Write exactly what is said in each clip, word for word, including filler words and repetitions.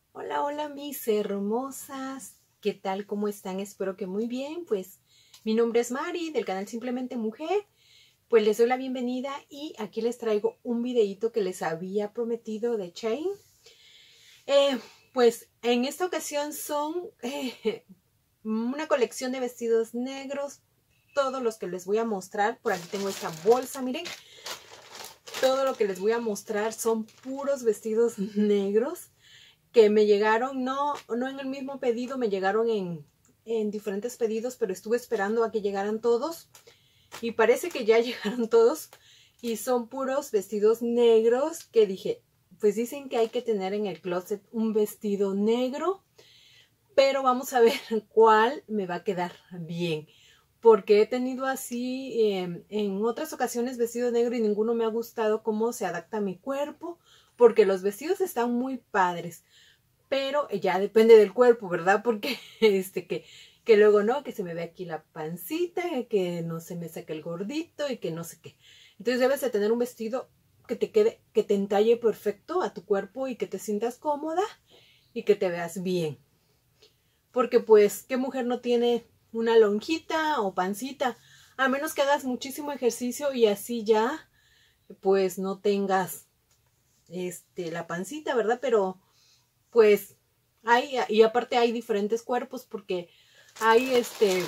Hola, hola mis hermosas, ¿qué tal? ¿Cómo están? Espero que muy bien. Pues mi nombre es Mari del canal Simplemente Mujer. Pues les doy la bienvenida y aquí les traigo un videito que les había prometido de Shein. Eh, pues en esta ocasión son eh, una colección de vestidos negros, todos los que les voy a mostrar. Por aquí tengo esta bolsa, miren. Todo lo que les voy a mostrar son puros vestidos negros que me llegaron, no, no en el mismo pedido, me llegaron en, en diferentes pedidos, pero estuve esperando a que llegaran todos y parece que ya llegaron todos y son puros vestidos negros que dije, pues dicen que hay que tener en el closet un vestido negro, pero vamos a ver cuál me va a quedar bien. Porque he tenido así eh, en otras ocasiones vestido negro y ninguno me ha gustado cómo se adapta a mi cuerpo, porque los vestidos están muy padres, pero ya depende del cuerpo, ¿verdad? Porque este que, que luego no, que se me ve aquí la pancita, que no se me saque el gordito y que no sé qué. Entonces debes de tener un vestido que te quede, que te entalle perfecto a tu cuerpo y que te sientas cómoda y que te veas bien. Porque pues, ¿qué mujer no tiene una lonjita o pancita? A menos que hagas muchísimo ejercicio y así ya, pues no tengas este, la pancita, ¿verdad? Pero pues hay, y aparte hay diferentes cuerpos porque hay este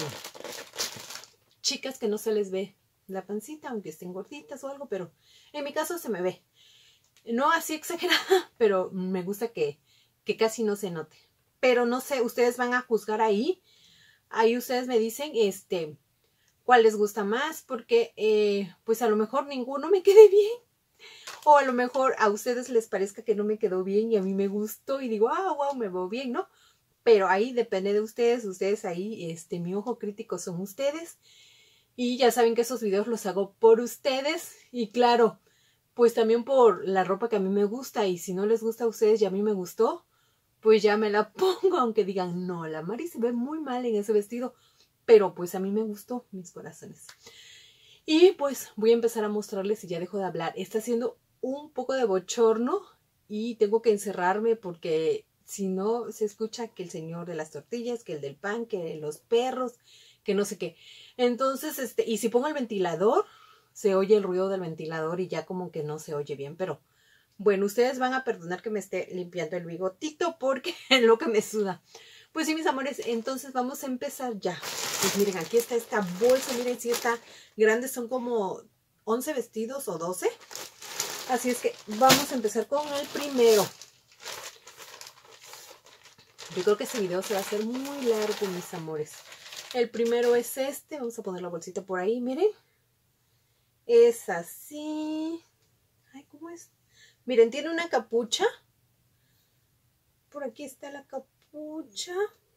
chicas que no se les ve la pancita, aunque estén gorditas o algo, pero en mi caso se me ve. No así exagerada, pero me gusta que, que casi no se note. Pero no sé, ustedes van a juzgar ahí. Ahí ustedes me dicen este cuál les gusta más, porque eh, pues a lo mejor ninguno me quede bien. O a lo mejor a ustedes les parezca que no me quedó bien y a mí me gustó y digo, ah, wow, me veo bien, ¿no? Pero ahí depende de ustedes, ustedes ahí, este, mi ojo crítico son ustedes. Y ya saben que esos videos los hago por ustedes. Y claro, pues también por la ropa que a mí me gusta. Y si no les gusta a ustedes y a mí me gustó, pues ya me la pongo. Aunque digan, no, la Mari se ve muy mal en ese vestido. Pero pues a mí me gustó, mis corazones. Y pues voy a empezar a mostrarles y ya dejo de hablar. Está haciendo un poco de bochorno y tengo que encerrarme porque si no se escucha que el señor de las tortillas, que el del pan, que los perros, que no sé qué. Entonces, este, y si pongo el ventilador, se oye el ruido del ventilador y ya como que no se oye bien, pero bueno, ustedes van a perdonar que me esté limpiando el bigotito porque es lo que me suda. Pues sí, mis amores, entonces vamos a empezar ya. Pues miren, aquí está esta bolsa, miren si está grande, son como once vestidos o doce. Así es que vamos a empezar con el primero. Yo creo que este video se va a hacer muy largo, mis amores. El primero es este, vamos a poner la bolsita por ahí, miren. Es así. Ay, ¿cómo es? Miren, tiene una capucha. Por aquí está la capucha.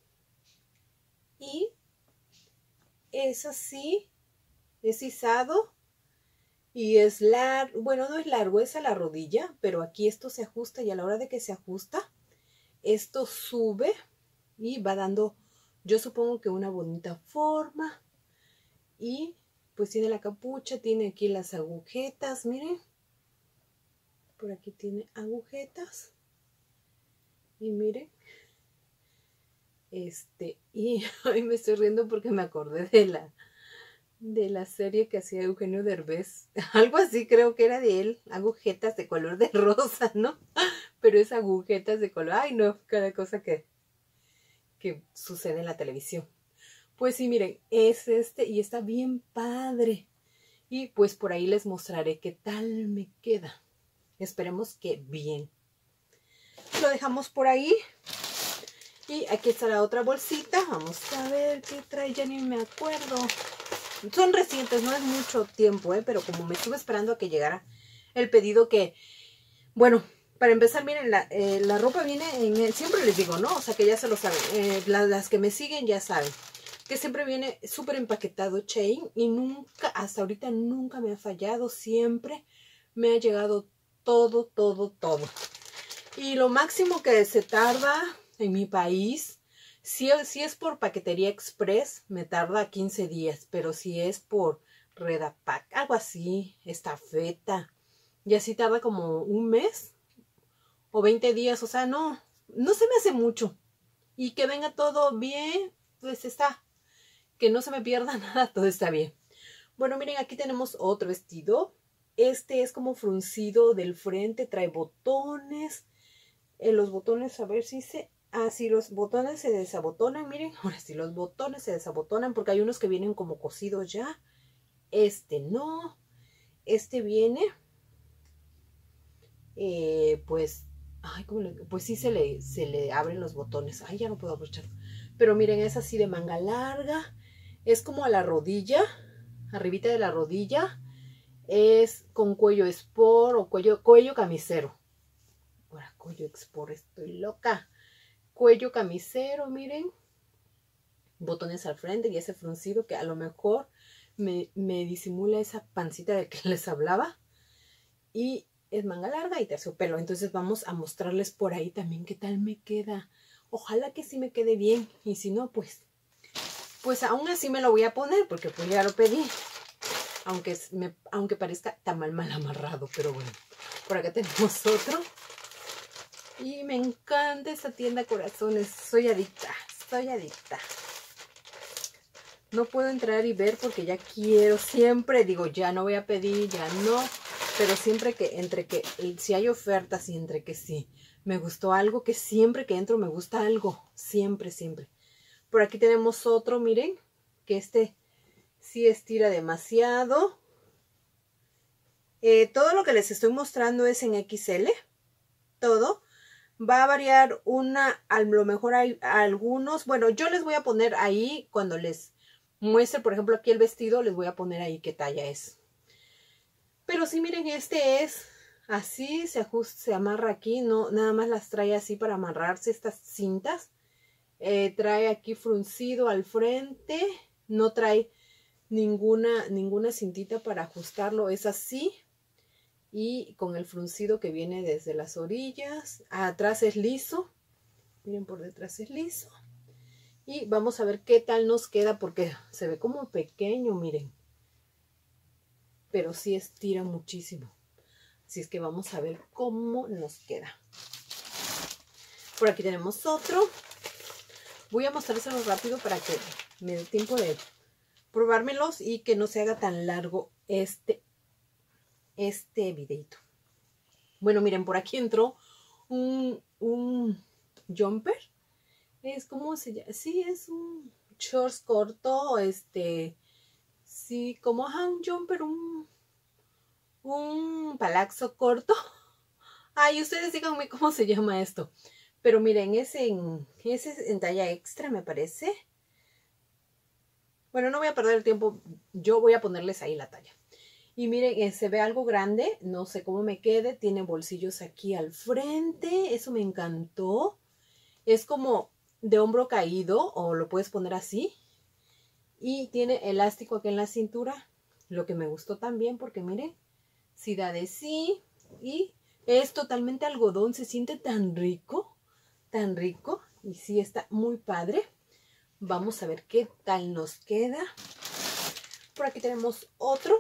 Y es así, es izado. Y es largo, bueno, no es largo, es a la rodilla, pero aquí esto se ajusta y a la hora de que se ajusta, esto sube y va dando, yo supongo que una bonita forma. Y pues tiene la capucha, tiene aquí las agujetas, miren. Por aquí tiene agujetas. Y miren. Este, y hoy me estoy riendo porque me acordé de la, de la serie que hacía Eugenio Derbez. Algo así creo que era de él. Agujetas de color de rosa, ¿no? Pero es agujetas de color. Ay, no, cada cosa que, que sucede en la televisión. Pues sí, miren, es este y está bien padre. Y pues por ahí les mostraré qué tal me queda. Esperemos que bien. Lo dejamos por ahí. Y aquí está la otra bolsita. Vamos a ver qué trae, ya ni me acuerdo. Son recientes, no es mucho tiempo, ¿eh? Pero como me estuve esperando a que llegara el pedido que... Bueno, para empezar, miren, la, eh, la ropa viene en... El, siempre les digo, ¿no? O sea, que ya se lo saben. Eh, las, las que me siguen ya saben. Que siempre viene súper empaquetado Shein. Y nunca, hasta ahorita nunca me ha fallado. Siempre me ha llegado todo, todo, todo. Y lo máximo que se tarda en mi país... Si, si es por paquetería express, me tarda quince días, pero si es por Redapac, algo así, estafeta, y así tarda como un mes o veinte días, o sea, no, no se me hace mucho. Y que venga todo bien, pues está. Que no se me pierda nada, todo está bien. Bueno, miren, aquí tenemos otro vestido. Este es como fruncido del frente, trae botones. Eh, los botones, a ver si se... Ah, sí, los botones se desabotonan, miren. Ahora sí, los botones se desabotonan porque hay unos que vienen como cosidos ya. Este no. Este viene... Eh, pues... Ay, ¿cómo le... Pues sí se le, se le abren los botones. Ay, ya no puedo aprovechar. Pero miren, es así de manga larga. Es como a la rodilla. Arribita de la rodilla. Es con cuello sport o cuello, cuello camisero. Ahora, cuello sport, estoy loca. Cuello camisero, miren. Botones al frente y ese fruncido que a lo mejor me, me disimula esa pancita de que les hablaba. Y es manga larga y terciopelo. Entonces vamos a mostrarles por ahí también qué tal me queda. Ojalá que sí me quede bien. Y si no, pues, pues aún así me lo voy a poner porque pues ya lo pedí. Aunque, me, aunque parezca tan mal mal amarrado, pero bueno. Por acá tenemos otro. Y me encanta esta tienda, corazones. Soy adicta, soy adicta. No puedo entrar y ver porque ya quiero. Siempre digo, ya no voy a pedir, ya no. Pero siempre que, entre que, si hay ofertas y entre que sí, me gustó algo, que siempre que entro me gusta algo. Siempre, siempre. Por aquí tenemos otro, miren, que este sí estira demasiado. Eh, todo lo que les estoy mostrando es en equis ele. Todo. Va a variar una, a lo mejor hay algunos. Bueno, yo les voy a poner ahí cuando les muestre, por ejemplo, aquí el vestido, les voy a poner ahí qué talla es. Pero sí, miren, este es así, se ajusta, se amarra aquí, no, nada más las trae así para amarrarse estas cintas. Eh, trae aquí fruncido al frente, no trae ninguna, ninguna cintita para ajustarlo, es así. Y con el fruncido que viene desde las orillas. Atrás es liso. Miren, por detrás es liso. Y vamos a ver qué tal nos queda porque se ve como pequeño, miren. Pero sí estira muchísimo. Así es que vamos a ver cómo nos queda. Por aquí tenemos otro. Voy a mostrárselo rápido para que me dé tiempo de probármelos y que no se haga tan largo este este videito. Bueno, miren, por aquí entró un, un jumper. Es como se llama, sí, es un shorts corto, este, sí, como ajá, un jumper, un, un palazzo corto. Ay, ustedes díganme cómo se llama esto. Pero miren, es en, ese es en talla extra, me parece. Bueno, no voy a perder el tiempo, yo voy a ponerles ahí la talla. Y miren, eh, se ve algo grande, no sé cómo me quede, tiene bolsillos aquí al frente, eso me encantó. Es como de hombro caído o lo puedes poner así. Y tiene elástico aquí en la cintura, lo que me gustó también porque miren, sí da de sí. Y es totalmente algodón, se siente tan rico, tan rico. Y sí está muy padre. Vamos a ver qué tal nos queda. Por aquí tenemos otro.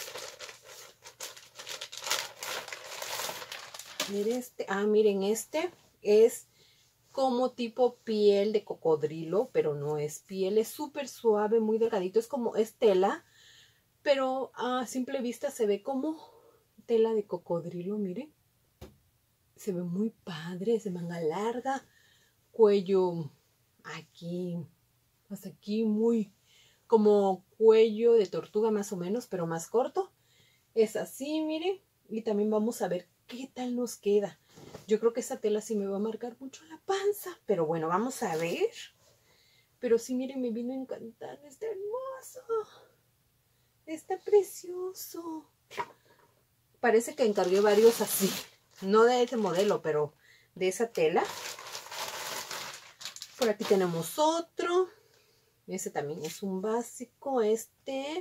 Miren este, ah, miren, este es como tipo piel de cocodrilo, pero no es piel, es súper suave, muy delgadito, es como, es tela, pero a simple vista se ve como tela de cocodrilo, miren. Se ve muy padre, es de manga larga, cuello aquí, hasta aquí muy como cuello de tortuga más o menos, pero más corto. Es así, miren, y también vamos a ver qué tal nos queda. Yo creo que esta tela sí me va a marcar mucho la panza. Pero bueno, vamos a ver. Pero sí, miren, me vino a encantar. Está hermoso. Está precioso. Parece que encargué varios así. No de ese modelo, pero de esa tela. Por aquí tenemos otro. Ese también es un básico. Este...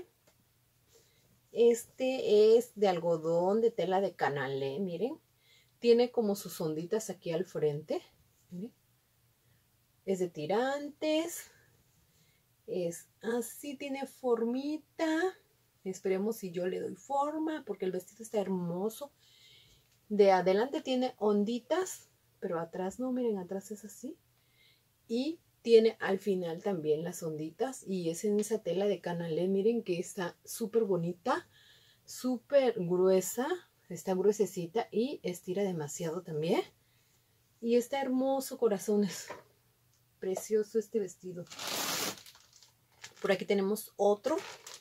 Este es de algodón, de tela de canalé, miren. Tiene como sus onditas aquí al frente. ¿Miren? Es de tirantes. Es así, tiene formita. Esperemos si yo le doy forma, porque el vestido está hermoso. De adelante tiene onditas, pero atrás no, miren, atrás es así. Y tiene al final también las onditas y es en esa tela de canalé, miren que está súper bonita, súper gruesa, está gruesecita y estira demasiado también. Y está hermoso, corazones, precioso este vestido. Por aquí tenemos otro.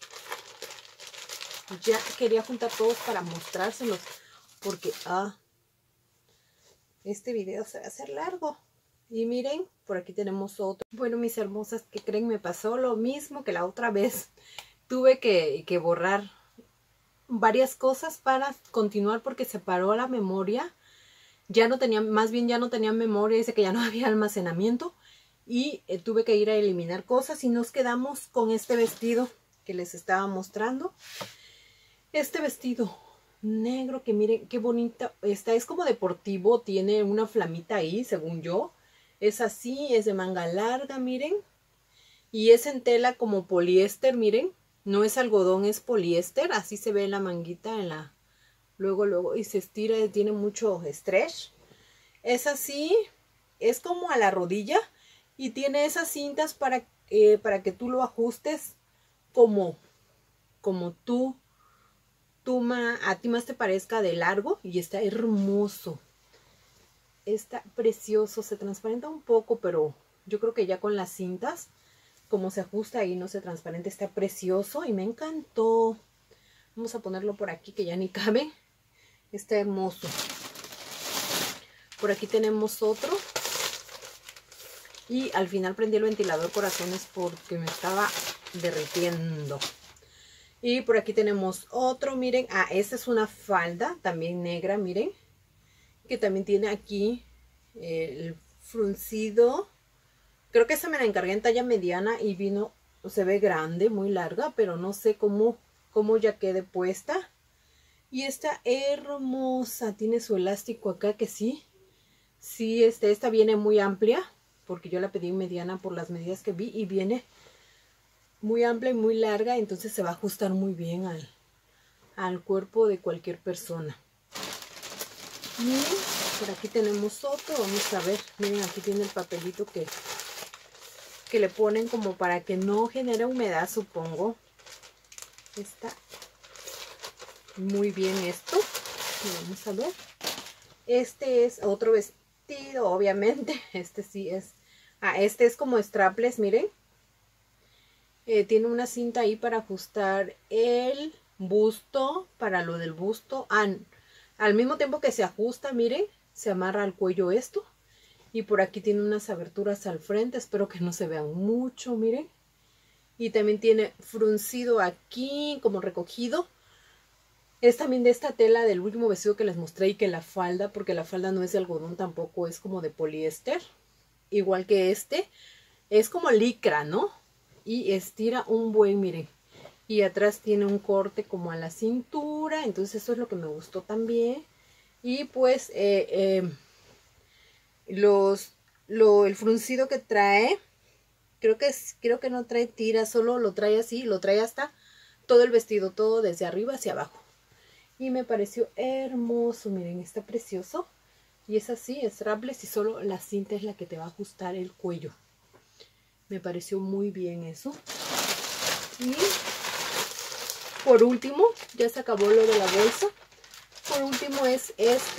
Ya quería juntar todos para mostrárselos porque ah, este video se va a hacer largo. Y miren, por aquí tenemos otro. Bueno, mis hermosas, ¿qué creen? Me pasó lo mismo que la otra vez. Tuve que, que borrar varias cosas para continuar porque se paró la memoria. Ya no tenía, más bien ya no tenía memoria, dice que ya no había almacenamiento. Y eh, tuve que ir a eliminar cosas y nos quedamos con este vestido que les estaba mostrando. Este vestido negro que miren qué bonita está. Es como deportivo, tiene una flamita ahí, según yo. Es así, es de manga larga, miren. Y es en tela como poliéster, miren. No es algodón, es poliéster. Así se ve la manguita en la... Luego, luego, y se estira, tiene mucho stretch. Es así, es como a la rodilla. Y tiene esas cintas para, eh, para que tú lo ajustes como, como tú, tú ma, a ti más te parezca de largo. Y está hermoso. Está precioso, se transparenta un poco, pero yo creo que ya con las cintas, como se ajusta ahí, no se transparenta, está precioso y me encantó. Vamos a ponerlo por aquí que ya ni cabe. Está hermoso. Por aquí tenemos otro. Y al final prendí el ventilador, corazones, porque me estaba derritiendo. Y por aquí tenemos otro, miren. Ah, esta es una falda, también negra, miren. Que también tiene aquí el fruncido. Creo que esta me la encargué en talla mediana y vino, se ve grande, muy larga, pero no sé cómo, cómo ya quede puesta. Y está hermosa, tiene su elástico acá que sí, sí, este, esta viene muy amplia, porque yo la pedí mediana por las medidas que vi y viene muy amplia y muy larga, entonces se va a ajustar muy bien al, al cuerpo de cualquier persona. Y por aquí tenemos otro, vamos a ver, miren, aquí tiene el papelito que, que le ponen como para que no genere humedad, supongo. Está muy bien esto. Vamos a ver. Este es otro vestido, obviamente. Este sí es. Ah, este es como strapless, miren. Eh, tiene una cinta ahí para ajustar el busto, para lo del busto. Ah, al mismo tiempo que se ajusta, miren, se amarra al cuello esto. Y por aquí tiene unas aberturas al frente. Espero que no se vean mucho, miren. Y también tiene fruncido aquí, como recogido. Es también de esta tela del último vestido que les mostré y que la falda, porque la falda no es de algodón tampoco, es como de poliéster. Igual que este, es como licra, ¿no? Y estira un buen, miren. Y atrás tiene un corte como a la cintura, entonces eso es lo que me gustó también. Y pues eh, eh, los, lo, el fruncido que trae, creo que, es, creo que no trae tira, solo lo trae así, lo trae hasta todo el vestido, todo desde arriba hacia abajo. Y me pareció hermoso, miren, está precioso. Y es así, es strapless y solo la cinta es la que te va a ajustar el cuello. Me pareció muy bien eso. Y por último, ya se acabó lo de la bolsa. Por último es este.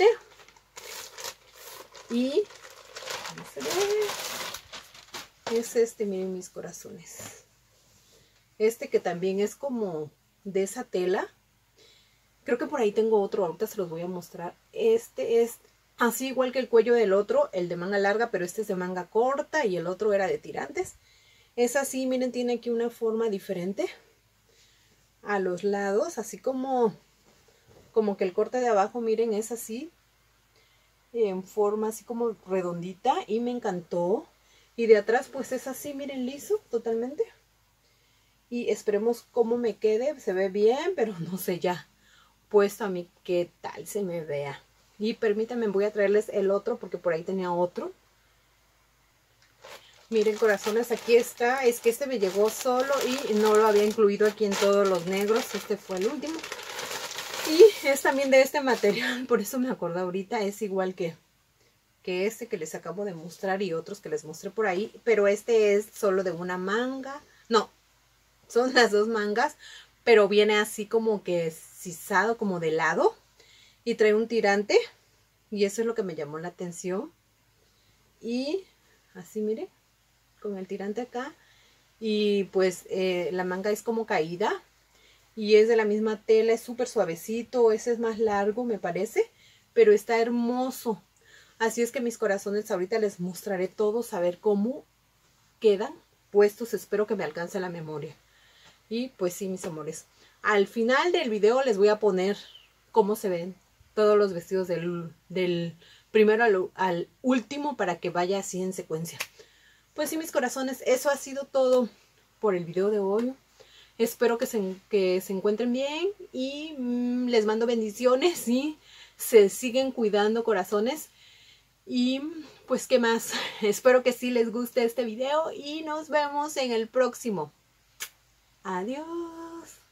Y vamos a ver. Es este, miren mis corazones. Este que también es como de esa tela. Creo que por ahí tengo otro, ahorita se los voy a mostrar. Este es así igual que el cuello del otro, el de manga larga, pero este es de manga corta y el otro era de tirantes. Es así, miren, tiene aquí una forma diferente a los lados, así como, como que el corte de abajo, miren, es así, en forma así como redondita y me encantó. Y de atrás pues es así, miren, liso totalmente. Y esperemos cómo me quede, se ve bien, pero no sé ya puesto a mí qué tal se me vea. Y permítanme, voy a traerles el otro porque por ahí tenía otro. Miren, corazones, aquí está. Es que este me llegó solo y no lo había incluido aquí en todos los negros. Este fue el último. Y es también de este material, por eso me acordé ahorita. Es igual que, que este que les acabo de mostrar y otros que les mostré por ahí, pero este es solo de una manga. No, son las dos mangas, pero viene así como que sisado, como de lado, y trae un tirante, y eso es lo que me llamó la atención. Y así, mire, con el tirante acá, y pues eh, la manga es como caída, y es de la misma tela, es súper suavecito. Ese es más largo, me parece, pero está hermoso. Así es que mis corazones, ahorita les mostraré todos, a ver cómo quedan puestos. Espero que me alcance la memoria. Y pues sí, mis amores, al final del video les voy a poner cómo se ven todos los vestidos del, del primero al, al último, para que vaya así en secuencia. Pues sí, mis corazones, eso ha sido todo por el video de hoy. Espero que se, que se encuentren bien y mmm, les mando bendiciones y se siguen cuidando, corazones. Y pues, ¿qué más? Espero que sí les guste este video y nos vemos en el próximo. Adiós.